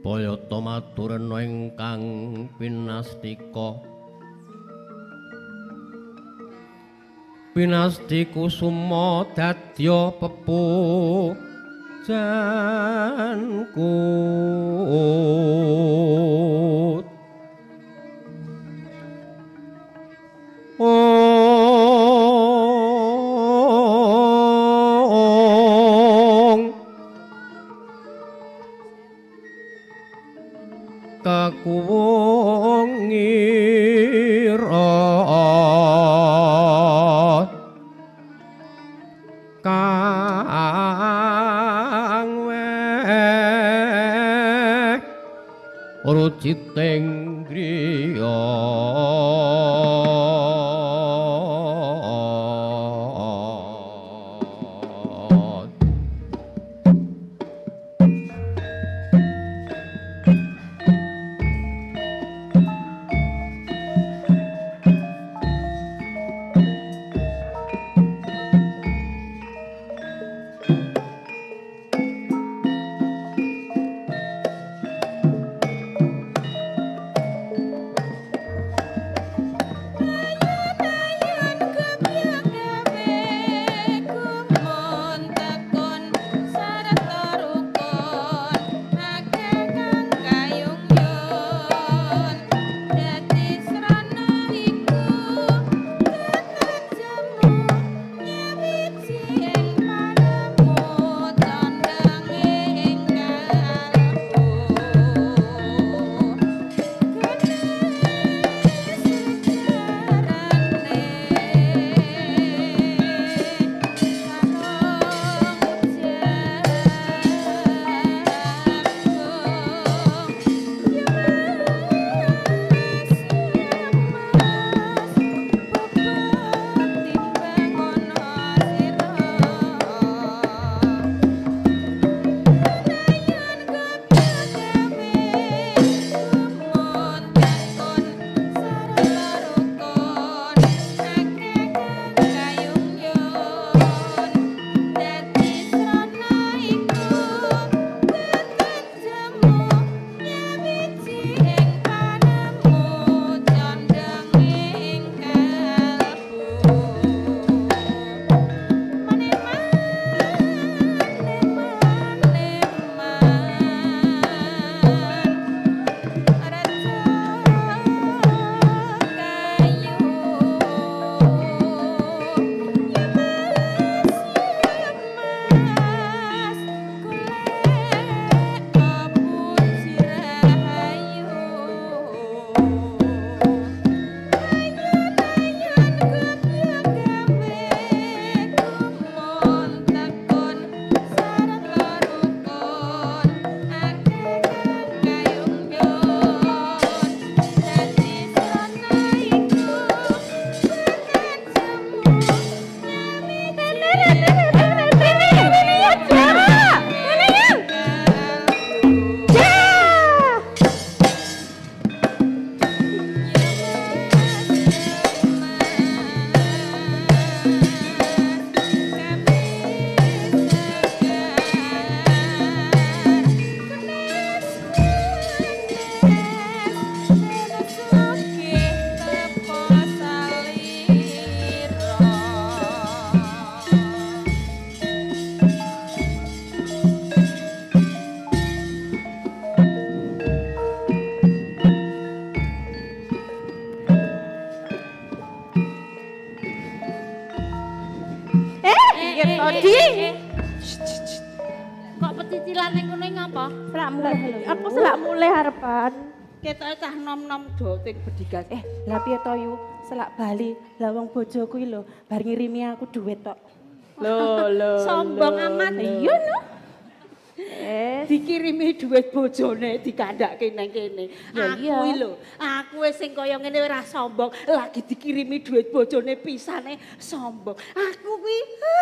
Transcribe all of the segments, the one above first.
Bayata maturna ingkang pinastika. Pinasti kusuma dadya pepujanku. Kakuwungira kang weh ruciting griya Kok pecicilane ngono ngapa? Selak mulih lho. Aku selak mulih harepan. Ketoke cah nom-nom doting bedigas. Lah piye to yu? Selak bali. Lah wong bojoku iki lho bar ngirimi aku dhuwit tok. Lho. Sombong amat. Iya no. Dikirimi dhuwit bojone dikandhake nang kene. Aku iki lho, aku wis sing kaya ngene ora sombong, lagi dikirimi dhuwit bojone pisane sombong. Aku kuwi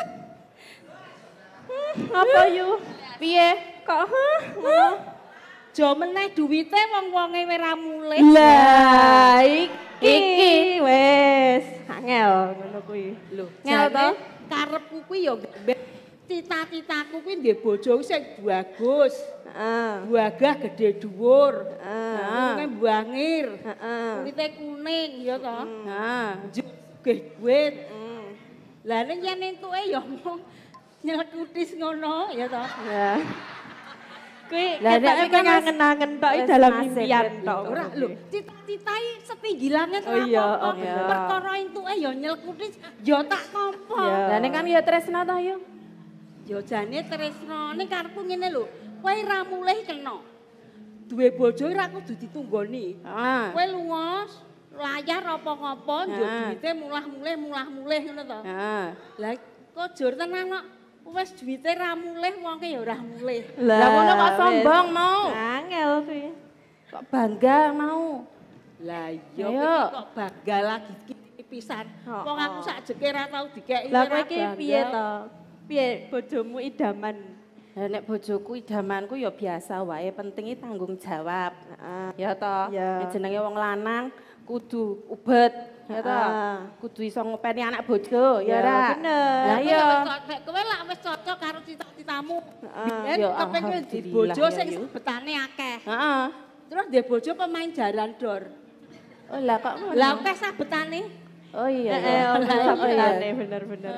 Apa yu? Piye? Kok ngono? Jo meneh duwite wong-wonge ora mulih. Lah iki wis angel ngono kuwi. Lho, ngel to? karepku kuwi ya cita-citaku kuwi nggih bojo sing bagus. Heeh. Buagah gede dhuwur. Heeh. Mbangir. Kulite kuning ya to. Heeh. Sugih duit. Lah ning yen entuke ya mung nyelekutis ngono ya to. Ya. Kuwi Lah, nek ketake emang ngangen-angen tok wis dalam nasib impian berarti tok. Ora lho, cita-citai setinggi langit Oh iya, apa-apa. oh bener. Perkara entuke ya nyelekutis ya tak tampa. Ya. Lah ning kan ya tresna to yo. Ya jane tresno ning karepku ngene lho. Kowe ra mulih kena. Duwe bojo ora kudu ditunggoni. Heeh. Kowe lunga layar apa-apa njur Heeh. duwite mulah-mulih ngono to. Heeh. Lah kok jur tenan kok wis duwite ra mulih wongke ya ora mulih. Lah ngono kok wis. sombong mau. Angel kuwi. Kok bangga mau. Lah iya Ayo. iki kok bangga lagi iki pisan. Oh, Wong aku sak jeke ra tau dikeki. Lah ora kowe iki bangga. piye to? Piye bojomu idaman? Lah nek bojoku idamanku ya biasa wae, pentingi tanggung jawab. Ya toh, Ya. nek jenenge wong lanang kudu ubet, ya toh. Heeh. Kudu iso ngopeni anak bojo, ya Ya, ora. bener. Lah iya. Kowe lak wis cocok karo cita-citamu. Heeh. Ya, Kepengin di alhamdulillah, bojo ya, sing Yu. sebetane akeh. Heeh. Terus dia bojo pemain jaran dor. Oh lah kok ngono. Lah akeh sabetane. Oh iya. Heeh, ya. ono Oh, sabetane iya. bener-bener.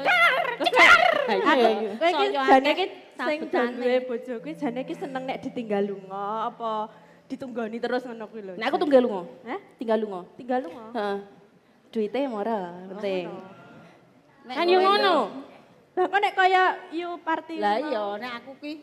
Aku Kowe iki saya jane akeh iki sing sabetane. duwe bojo kuwi jane iki seneng nek ditinggal lunga apa ditunggoni terus ngono kuwi lho. Nek aku tunggal lunga. Hah? Tinggal lunga. Tinggal lunga. Heeh. Duite mora, penting. Nek Kan yo kowe ngono. Lah kok nek kaya you party. Lah iya nek aku ki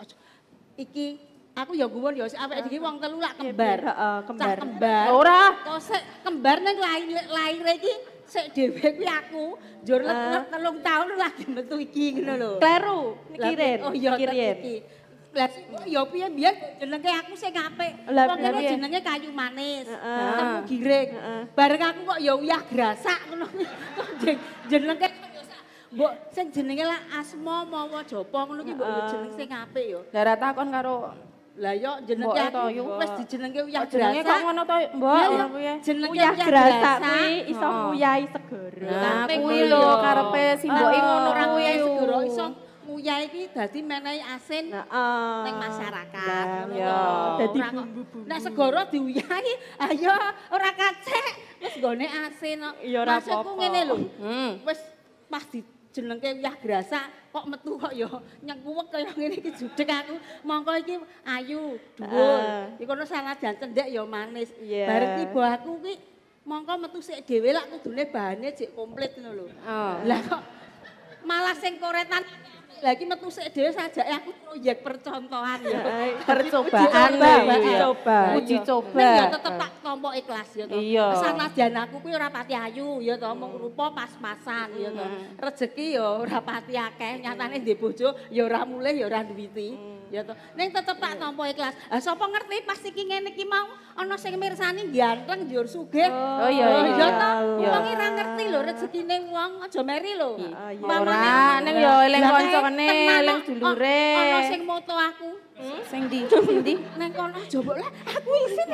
iki aku ya guwon ya awake dhewe wong telu lak kembar. Heeh, kembar. Cah kembar. Ora. Kok sik kembar ning laire iki sik dhewe kuwi aku njur let 3 tahun lagi metu iki ngono lho. Kleru mikirin. Oh iya mikirin. iki. Lah ya piye biyen jenenge aku sing apik. Lah, Wong kene piye? jenenge kayu manis. Heeh. Temu giring. Heeh. Bareng aku kok ya uyah grasak ngono. Kok jenenge kok ya mbok sing jenenge lah Asma mawa Japa ngono ki mbok ya jeneng sing apik ya. Dara takon karo Lah yo jenenge Mbok aku to, Yu. wis dijenenge uyah kok jenenge grasak. kok ngono to, Mbok. Iya, Ya iya. kuwi. Jenenge Uyah grasak kuwi grasak. iso Heeh. nguyahi segara. Nah, Tapi kuwi ngono lho ya. karepe simboke ngono Ora kuwi. nguyai segara iso nguyai iki dadi menehi asin Heeh. ning masyarakat. Lah, ngono ya. lho. Dadi Ora kok- bumbu-bumbu. Nek segara diuyahi, ayo ora kacek. Wis nggone asin kok. Ya ora Maksudku apa-apa. ngene lho. Wis pas dijenengke uyah grasak kok metu kok ya nyengkuwek kaya ngene iki judeg aku. Mongko iki ayu, dhuwur. Iki kono sanajan cendhek ya manis. Iya. Bareng tiba aku ki mongko metu sik dhewe lak kudune bahane jek komplit ngono lho. Oh. Lah kok malah sing koretan lagi metu sik dhewe sajake aku proyek percontohan ya. Percobaan Uji coba, lho, uji iya. coba. Uji coba. Ning ya tetep tak tampa ikhlas ya to. Iya. Sanajan aku kuwi ora pati ayu ya to, mung rupa pas-pasan ya to. Rezeki ya ora pati akeh, nyatane ndek bojo ya ora mulih ya ora duwiti. Ya to. Ning tetep tak tampa ikhlas. Lah sapa ngerti pas iki ngene iki mau ana sing mirsani ganteng njur sugih. Oh iya, Oh, iya. ya to. Iya. Wong ora ngerti lho rezekine wong aja meri lho. Ora, ning yo eling Lah, koncone, tenan, eling dulure. Ana sing moto aku. Sing ndi? Sing ndi? Neng kono coba lah aku isin.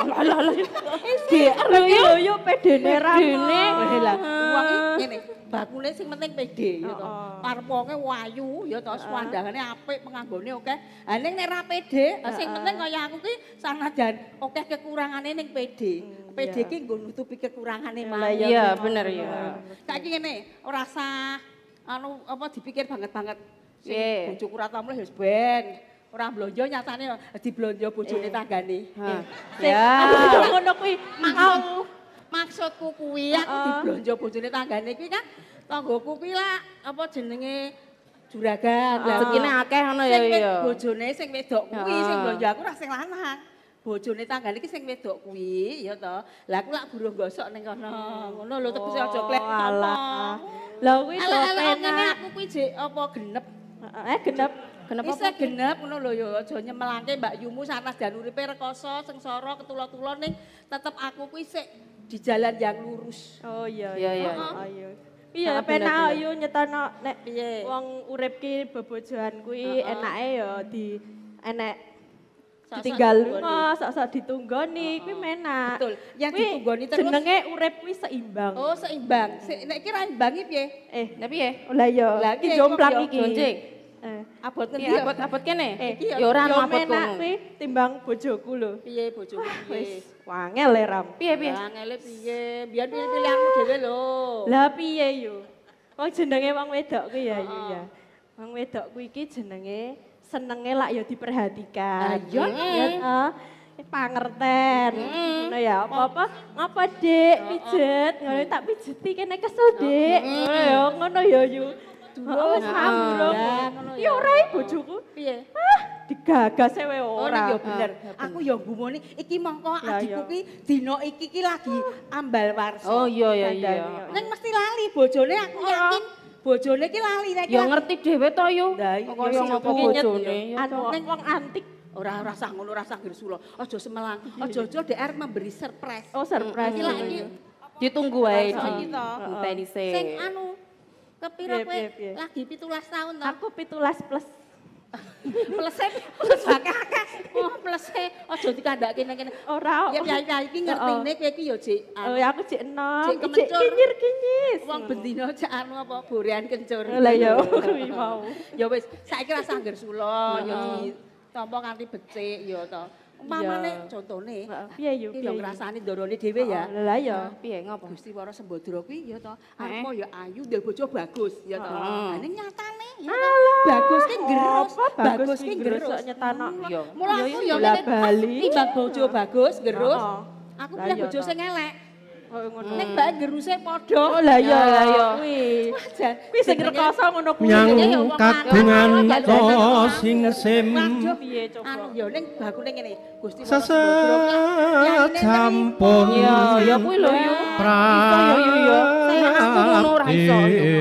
GR yo Yo pedene ra. Pedene. Lah wong iki ngene, bakule sing penting pede ya to. Arep wonge wayu ya to, swandangane apik, penganggone akeh. Ha ning nek ra pede, sing penting kaya aku ki sanajan akeh kekurangane ning pede. Pede ki nggo nutupi kekurangane Lah, mah. Iya, bener ya. Saiki ngene, ora usah anu apa dipikir banget-banget. Sing Piye? bojoku ora tau mulih wis ben. Ora blonjo nyatane diblonjo bojone tanggane. Ya. Ngono kuwi Maksudku kuwi aku diblonjo bojone tanggane kuwi kan tanggoku kuwi lah apa jenenge juragan. Lah Rezekine akeh ngono ya iya. Bojone sing wedok kuwi sing blonjo aku ora sing lanang. Bojone tanggane iki sing wedok kuwi ya to. Lah aku lak buruh gosok ning kono. Ngono lho tegese aja klek alah. Lah kuwi do Elek-elek ngene penak. aku kuwi jek apa genep. Genep. Kenapa? Bisa genep ngono lho ya aja nyemelangke Mbak Yumu sanas jan uripe rekoso sengsara ketula-tula ning tetep aku kuwi sik di jalan yang lurus. Oh iya. Iya, iya. Ayo. Iya, Ah, bener, penak bener. ayo nyetono nek Piye? wong urip ki bebojoan kuwi enake ya di enek Sok-sok ditinggal ditunggoni. lunga, sok-sok ditunggoni kuwi menak. Betul. Yang Kuwi ditunggoni terus. jenenge urip kuwi seimbang. Oh seimbang. Nek iki ra imbangi piye? Lah piye? Lah iya, Lah, iki iki jomplang kok iki. Joncik. Abot ngendi? Iya, abot kene. Iki Ya ora Yo abot menak kono. kuwi timbang bojoku lho. Piye bojomu piye? Wis wangel le Ram. Piye piye? Angele piye? Biyen pilihanmu dhewe lho. Lah piye yo? Wong jenenge wong wedok kuwi ya yo ya. Wong wedok kuwi iki jenenge senenge lak ya diperhatikan. Iya. Ya toh. Pangerten. Ngono ya, apa-apa ngapa Dik pijet? Ngono tak pijeti kene kesu Dik. Ngono ya, ngono ya yu. Durung wis ambruk. Ya ora bojoku. Piye? Digagas wae Oh ora. nek yo bener. Aku yo mbumoni iki mongko adikku ki dina iki lagi ambal warsa. Oh iya iya iya. Ning mesti lali bojone aku yakin bojone ki lali nek. Ya ngerti dhewe to yo. Lah, iya, Kaya sing ngopo nyet, bojone. Anu ning wong antik. Ora sah ngono, ora sah gersula. Aja semelang. Aja-aja DR memberi surprise. Oh surprise. Iki lak iki Ditunggu wae. iki to. Enteni sik. Sing anu kepira kowe Piye? lagi 17 tahun to? Aku 17 plus. Plus akeh. Oh, plus aja dikandhake nang kene. Ora. Ya piye iki ngertine kowe iki ya Jik. Oh ya aku cek enom, Cek cek kemencur. kinyir-kinyis. Wong bendina cek anu apa borean kencur. Lah ya kuwi mau. Ya wis, saiki rasa gersula ya ditampa kanthi becik ya to. Umpamane contone, Piye yo iki piye. lho ngrasani ndorone dhewe ya. Lah ya. Piye ngopo? Gusti Wara Sembadra kuwi ya to, apa ya ayu ndek bojo bagus ya to. Lah ning nyatane ya to, bagus ki gerus, bagus ki gerus kok nyetano. Iya. Mula aku ya bola ngene, bali. timbang bojo bagus gerus, Heeh. aku Lah pilih iya bojo to. sing elek. Oh ngono. Ning bae geruse padha. Oh lah ya lah ya. Kuwi. Kuwi sing rekoso ngono kuwi. Yang kagungan to sing sim Piye coba. Anu ya ning bakune ngene, Gusti Wara sesampun Ya kuwi lho yo. Iso yo yo yo. Sing aku ngono ora iso.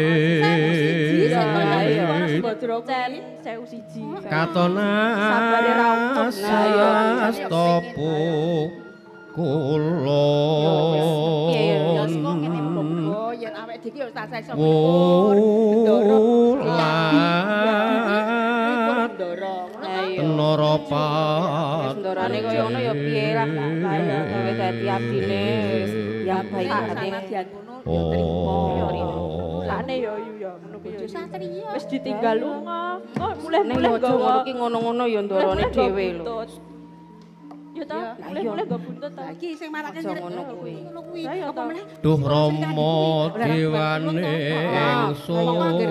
Cen Sewu siji. Sabare ra untung. Nah, ya. stopo Piye ya kulon kok ngene mlumbu. Oh, yen awake dhewe ya tak iso wulat Lah iya. noropat Ndorane kaya ngono ya piye lah lah ya kowe dadi abdine wis ya baik hati. Sanadyan ngono ya trimo. Lane yo yu yo ngono kuwi. Bojo satriya. Wis ditinggal lunga. Oh Ning mulai-mulai aja ngono ki ngono-ngono ya ndorane dhewe lho. Ya ta, mulai-mulai go buntut ta. Lah iki sing marake Aja nyerek ngono kuwi. ngono kuwi. Lah ya Apa ta. meneh? duh Rama dewane ingsun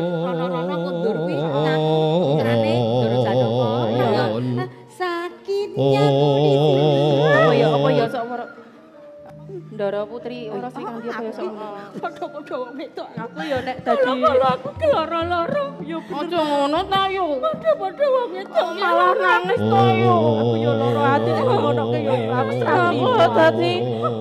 Sakitnya Apa ya sok ora. Ndara Putri ora sing kang dia kaya sok. padha-padha wong wedok. Aku yo nek dadi Kalau aku ki lara-lara. yo Aja ngono ta yo. Padha-padha wong wedok. Malah nangis to yo. aku yo loro ati nek ngono ki yo aku Aku dadi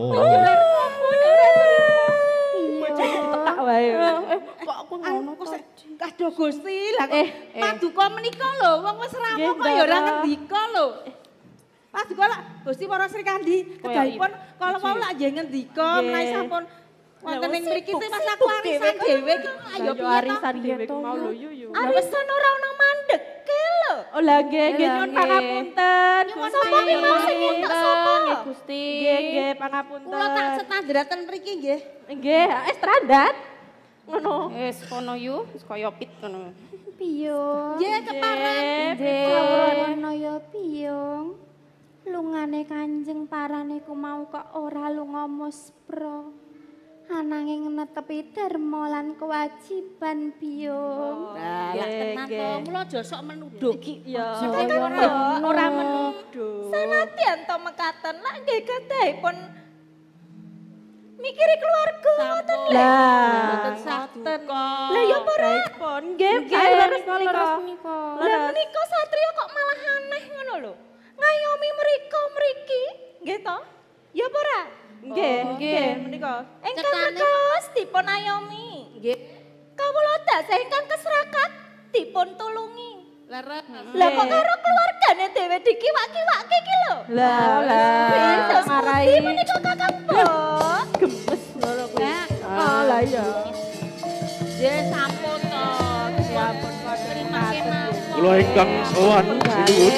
tak wae. kok aku ngono Anu to. Aduh Gusti, lah paduka menika lho, wong wis rampung kok Nggih, ya ora Mbak. ngendika lho. Paduka lak Gusti Para Sri Kandi, kedahipun kalau mau lak nggih ngendika Nggih. menawi sampun wonten ing mriki sibuk, teh mas sibuk warisan dhewe dhewe ki Lah ayo yo piye arisan to? dhewe ku mau lho yu. Arisan ora ono mandeke lho. Oh lah nggih nggih nyuwun pangapunten. Sapa ki mau sing nguntuk sapa? Nggih Gusti. Nggih nggih pangapunten. Kula tak standaraten mriki nggih. Nggih, standar. Ngono. Wis kono yu, wis kaya pit ngono. Piyung, Nggih kepareng. Kawono ya piyung. Lungane Kanjeng Paraniku mau kok ora lunga muspra. Ananging netepi dharma lan kewajiban piyung. Lah lak tenan to, mula aja sok menuduh. Ya. Ora menuduh. Sanadyan to mekaten lak nggih kedahipun mikiri keluarga ngoten lho. Mboten sah duka. Lah ya para pun nggih leres menika. Lah menika satriya kok malah aneh ngono lho. Ngayomi mriki nggih to? Ya apa ora? Nggih, nggih menika. Ingkang Cetane. rekas dipun ayomi. Nggih. Kawula dasih ingkang keserakat dipun tulungi. Leres. Lah kok karo keluargane dhewe dikiwak-kiwakke iki lho. Lah marai. menika kakak bos. Gemes ngono kuwi. Oh lah iya. Ya sampun to. Ya ampun terima kasih. Kula ingkang sowan sinuwun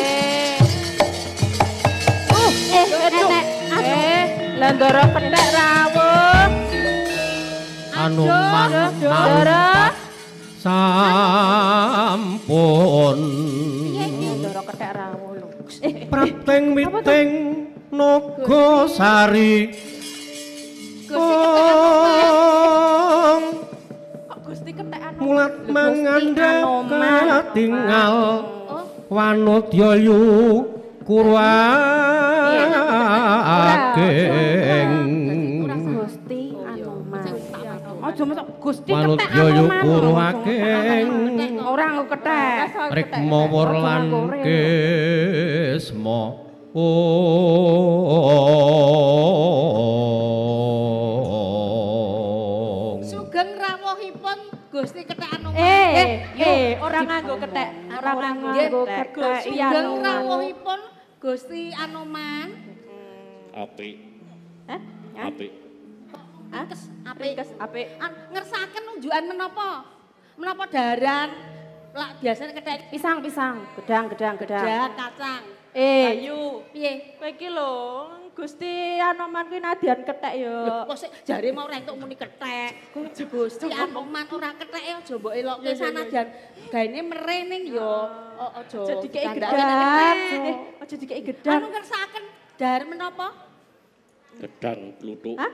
Lah ndara petek rawuh. anu mang Ndara sampun pun Ndara kethek ra ngono. Prateng miting Nagasari Gusti kethek mulat mangandhek katingal Oh, Wanodyayu kurageng Gusti Anoman. Aja mosok Gusti Wanodyayu kurageng Ora nggo kethek. Rikmawur lan Kesma sugeng rawuhipun Gusti Kethek Anoman. ora nganggo kethek, ora nganggo kethek. Sugeng rawuhipun Gusti Anoman. Apik. Hah? Apik. Kes apik. Kes apik. Ngersaken unjukan menapa? Menapa daran? Lah biasane kethek Pisang, gedang. dak kacang. Yu, Piye? kowe iki lho, Gusti Anoman kuwi nadyan kethek Lho, ya. kok sik jare mau ora entuk muni kethek. Gusti Anoman ora kethek aja mbok elokke sanajan gaene merening ya. Aja Aja dikeki tandake gedang. kethek. Aja dikeki gedang. Anu ngersaken dar menapa? Gedang kluthuk. Hah?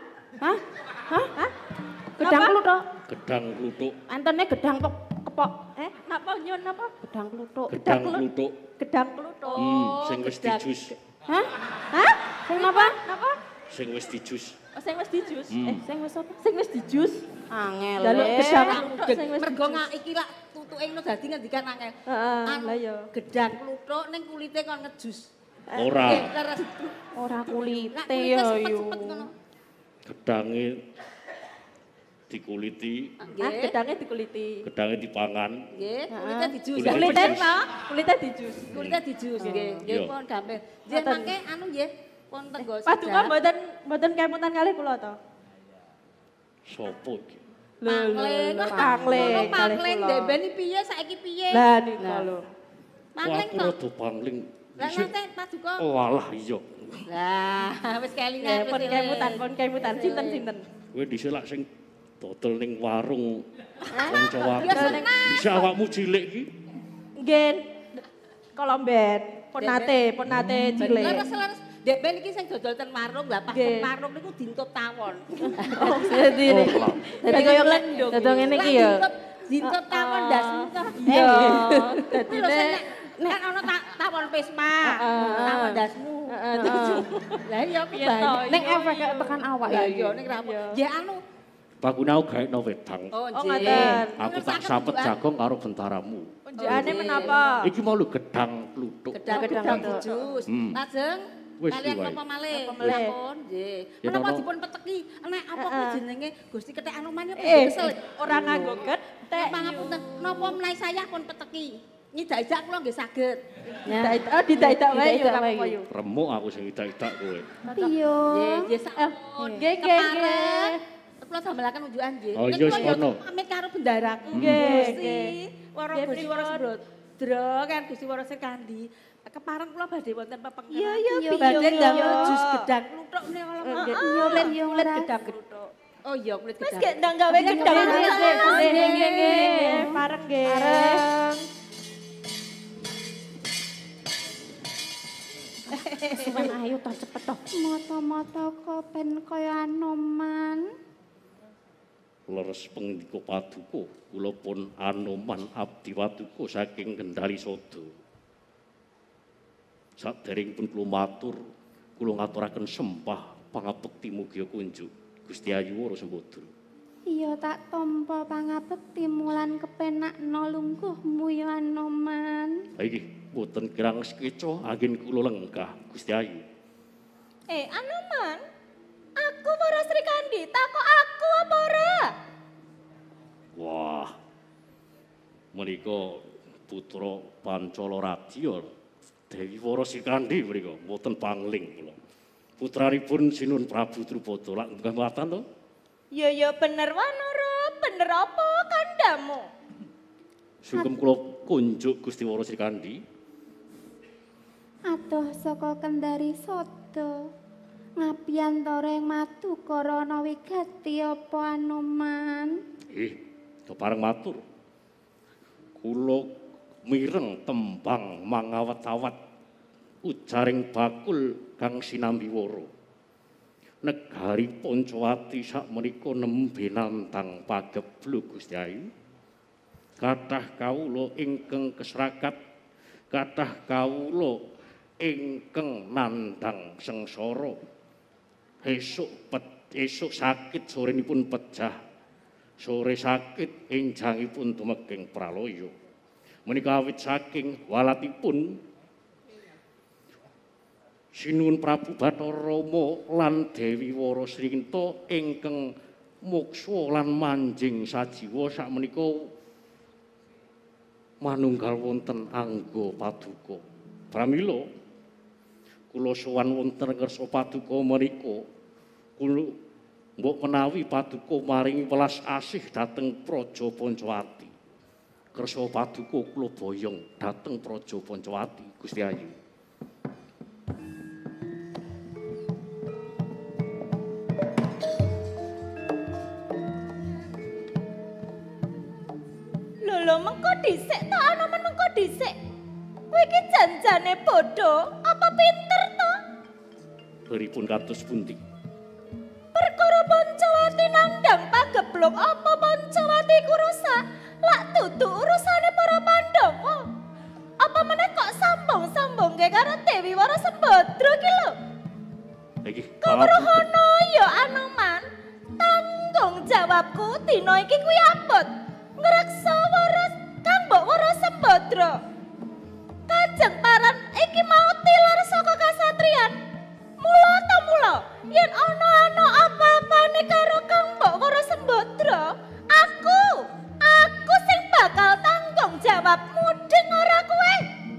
Gedang kluthuk. Gedang kluthuk. Antene gedang kepok. Napa nyun napa? Gedang kluthuk. Gedang kluthuk. Gedang kluthuk. Sing wis dijus. Hah? Sing Napa? apa? Napa? Sing wis dijus. Oh, sing wis dijus. Sing wis apa? Sing wis dijus. Angel. Jaluk le. gedang Tak kluthuk mudeng. sing wis Mergo dijus. iki lak tutuke ngono dadi ngendikan angel. Heeh, Anu, lah ya. gedang kluthuk ning kulite kon ngejus. Ora. Nggih, leres. Ora Lah kulite kulite ya yo. sepet-sepet ngono. Gedange dikuliti, Nggih. Gedangnya dikuliti. gedange dipangan. Nggih, kulite dijus. Kulite Kulite dijus. to? Kulite dijus. Kulite dijus nggih. Nggih Iya. pun gampil. Nggih Ngoten. mangke anu nggih pun tenggo Paduka mboten kemutan kalih kula to. Sopo iki? Pangling. Pangling, Ngono kalih pangling kula. ndembeni piye saiki piye? Lah nika lho. Pangling Aku to. rada pangling. Lah nate paduka. Oh alah iya. Lah wis kelingan Pun kemutan sinten-sinten. Kowe dhisik lak sing dodol ning warung kanca Ya aku. seneng. Bisa awakmu cilik iki? Nggih. Kolomben, pun nate cilik. Leres-leres. Dek ben iki sing dodol ten warung, lah pas Nggih. ten warung niku dintut tawon. Dadi Dadi koyo lendung. Dadi ngene iki ya. Dintut tawon ndasmu to. Iya. Dadi kan ana tawon Pisma. Tawon ndasmu. Lah iya aku Piye to? banyak. Ning efek tekan awak Lah ya. iya ning rapo. Ya anu. Bakunau gaekno wedang. Oh ngoten. nggih. Aku tak sapet jagong karo bentaramu. Unjukane menapa? Iki mau lho gedang kluthuk. Gedang dijus. Lajeng Wis kalian diwae. apa malih? Apa malih? Sampun, nggih. Ya, Menapa Nono. dipun peteki? Nek apa kuwi jenenge Gusti Kethek Anoman apa Eh, kesel? ora nganggo kethek. Pangapunten, napa menawi saya pun peteki? Nyidak-idak kula nggih saged. Oh, didak-idak wae yo Didak-idak ora wae. apa-apa yo. Remuk aku sing idak-idak kowe. Piyung. Nggih, nggih sak. Nggih, nggih. Kula dambelaken unjukan nggih. Oh, Ning iya, kula yo semono. pamit karo bendaraku. Nggih, Gusti nggih. Wara Nggih, Gusti Wara pripun? Sembrodra kan Gusti Wara Sekandi. Kepareng kula badhe wonten pepengkeran. Iya, iya, Piyung. Badhe damel Iya. jus gedang kluthuk menika kala. Kulit gedang kluthuk. Oh iya kulit Wis gedang. gek ndang gawe gedang. Nggih, pareng nggih. Suwen ayo to cepet to. Mata-mata kok ben kaya Anoman. Leres pengindika paduka, kula pun Anoman abdi paduka saking Kendali Sada. Saderengipun kula matur, kula ngaturaken sembah pangabekti mugi kunjuk Gusti Ayu Wara Sembadra. Iya tak tampa pangabekti mulan kepenakno lungguhmu ya Anoman. Ha iki boten kirang sekeca angin kula lenggah Gusti Ayu. Anoman. Aku para Sri Kandi, takok aku apa ora? Wah. Menika putra Pancala Radya Dewi Wara Sikandi menika boten pangling kula. Putranipun Sinun Prabu Drupada lak mboten to? Ya bener Wanara, bener apa kandamu? Sugeng kula kunjuk Gusti Wara Sikandi. Adoh saka Kendari Sada. Ngabiyantara ing Madukara ana wigati apa Anoman? Kepareng matur. Kula mireng tembang mangawat-awat ujaring bakul kang sinambi wara. Negari Pancawati sakmenika nembe nantang pageblug Gusti Ayu. Kathah kawula ingkang kesrakat, kathah kawula ingkang nandhang sengsara. Esuk sakit sorenipun pejah. Sore sakit enjangipun tumeging pralaya. Menika awit saking walatipun Sinuwun Prabu Bathara Rama lan Dewi Wara Srinta ingkang muksa lan manjing sajiwa sakmenika manunggal wonten angga paduka. Pramila kula sowan wonten ngarsa paduka menika kula mbok menawi paduka maringi welas asih dhateng Praja Pancawati. Kersa paduka kula boyong dhateng Praja Pancawati Gusti Ayu. Lho mengko dhisik to Anoman mengko dhisik. Kowe iki janjane bodho apa pinter to? Beripun kados pundi? Perkara Pancawati nandhang pageblog apa Pancawati iku rusak? Lak dudu urusane para Pandhawa. Apa meneh kok sambung-sambungke karo Dewi Wara Sembadra iki lho? Iki Kawruhana ya Anoman. Tanggung jawabku dina iki kuwi abot. Ngreksa waras kang mbok Wara Sembadra. Kanjeng Paran iki mau tilar saka kasatriyan. Mula ta mula yen ana apa-apane karo kang mbok Wara Sembadra, aku sing bakal tanggung jawab mudheng ora kowe.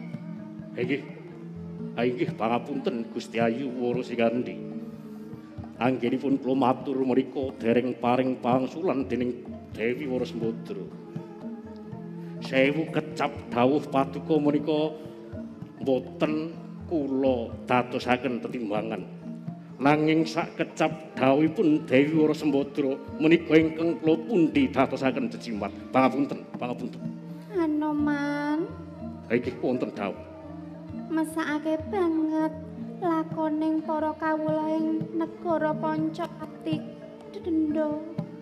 Inggih pangapunten Gusti Ayu Wara Sikandi. Anggenipun kula matur mriku dereng paring pangsulan dening Dewi Wara Sembadra. Sewu kecap dawuh paduka menika boten kula dadosaken tetimbangan. Nanging sak kecap dawuhipun Dewi Wara Sembadra menika ingkang kula pundi dadosaken jejimat. Pangapunten. Anoman, Inggih wonten dawuh. mesakake banget lakoning para kawula ing negara Pancawati Dendha.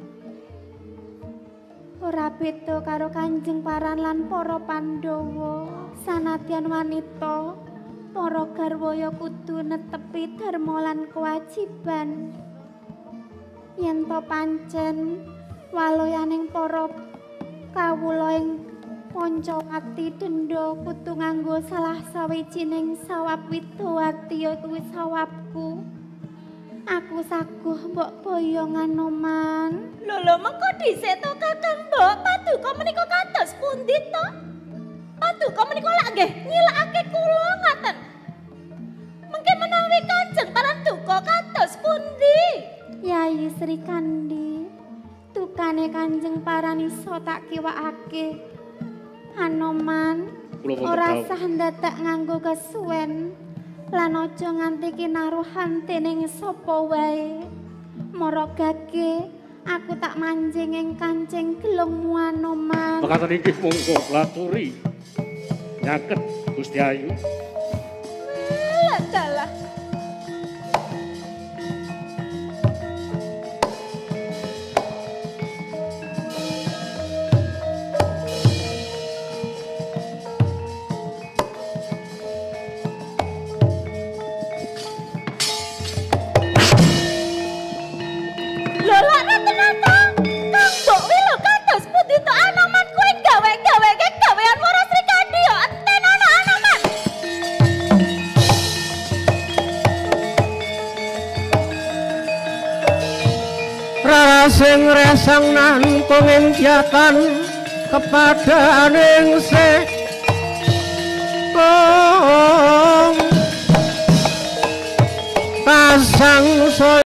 Ora beda karo Kanjeng Paran lan para Pandhawa. Sanadyan wanita, para garwaya kudu netepi dharma lan kewajiban. Yen to pancen waloyaning para kawula ing Pancawati Dendha kudu nganggo salah sawijining sawab Widawati kuwi sawabku. Aku saguh mbok boyong Anoman. Lho mengko dhisik to Kakang Mbok, paduka menika kados pundi to? Paduka menika lak nggih nyilakake kula ngaten. Mengke menawi Kanjeng Paran duka kados pundi? Yayi Sri Kandi, tukane Kanjeng Paran iso tak kiwakake. Anoman, ora sah ndadak nganggo kesuwen lan aja nganti kinaruhan dening sapa wae. Maragake aku tak manjing ing kancing gelungmu Anoman. Mekaten inggih monggo laturi. Nyaket Gusti Ayu. Lah dalah. Sing resang nan pengintiatan kepada ningsih pasang